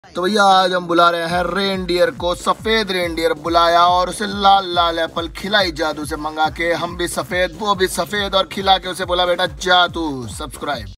तो भैया आज हम बुला रहे हैं रेनडियर को। सफेद रेनडियर बुलाया और उसे लाल लाल एप्पल खिलाई जादू से मंगा के। हम भी सफेद वो भी सफेद और खिला के उसे बोला बेटा जा तू सब्सक्राइब।